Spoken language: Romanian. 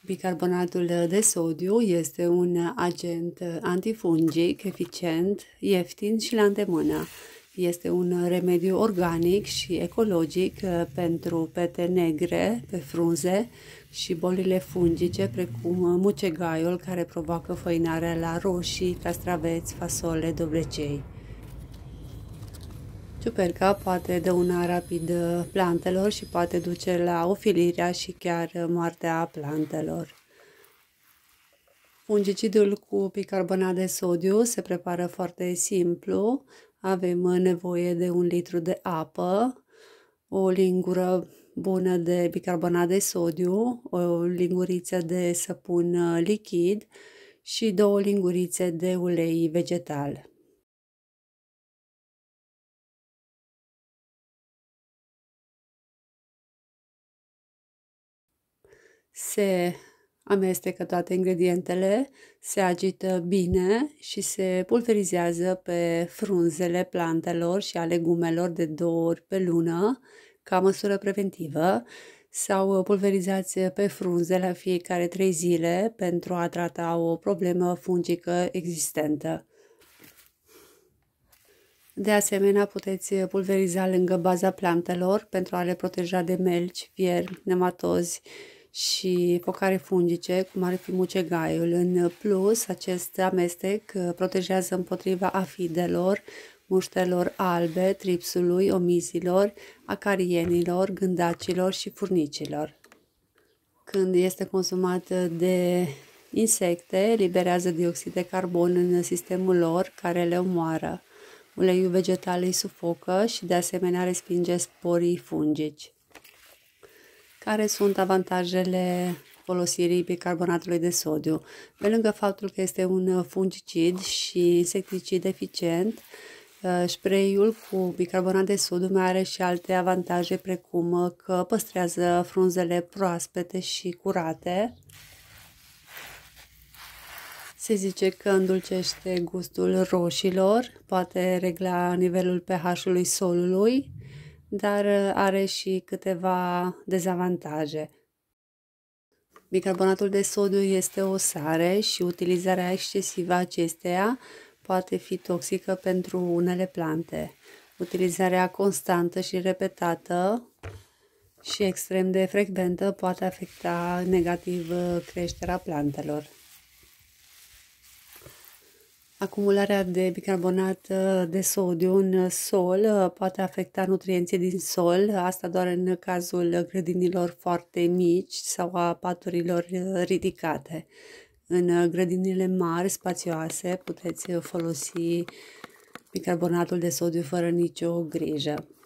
Bicarbonatul de sodiu este un agent antifungic, eficient, ieftin și la îndemână. Este un remediu organic și ecologic pentru pete negre pe frunze și bolile fungice precum mucegaiul, care provoacă făinarea la roșii, castraveți, fasole, dovlecei. Ciuperca poate dăuna rapid plantelor și poate duce la ofilirea și chiar moartea plantelor. Fungicidul cu bicarbonat de sodiu se prepară foarte simplu. Avem nevoie de 1 litru de apă, o lingură bună de bicarbonat de sodiu, o linguriță de săpun lichid și 2 lingurițe de ulei vegetal. Se amestecă toate ingredientele, se agită bine și se pulverizează pe frunzele plantelor și a legumelor de 2 ori pe lună, ca măsură preventivă, sau pulverizați pe frunze la fiecare 3 zile pentru a trata o problemă fungică existentă. De asemenea, puteți pulveriza lângă baza plantelor pentru a le proteja de melci, viermi, nematozi și focare fungice, cum ar fi mucegaiul. În plus, acest amestec protejează împotriva afidelor, muștelor albe, tripsului, omizilor, acarienilor, gândacilor și furnicilor. Când este consumat de insecte, eliberează dioxid de carbon în sistemul lor, care le omoară. Uleiul vegetal îi sufocă și de asemenea respinge sporii fungici. Care sunt avantajele folosirii bicarbonatului de sodiu? Pe lângă faptul că este un fungicid și insecticid eficient, spray-ul cu bicarbonat de sodiu mai are și alte avantaje, precum că păstrează frunzele proaspete și curate. Se zice că îndulcește gustul roșilor, poate regla nivelul pH-ului solului, dar are și câteva dezavantaje. Bicarbonatul de sodiu este o sare și utilizarea excesivă a acesteia poate fi toxică pentru unele plante. Utilizarea constantă și repetată și extrem de frecventă poate afecta negativ creșterea plantelor. Acumularea de bicarbonat de sodiu în sol poate afecta nutrienții din sol, asta doar în cazul grădinilor foarte mici sau a paturilor ridicate. În grădinile mari, spațioase, puteți folosi bicarbonatul de sodiu fără nicio grijă.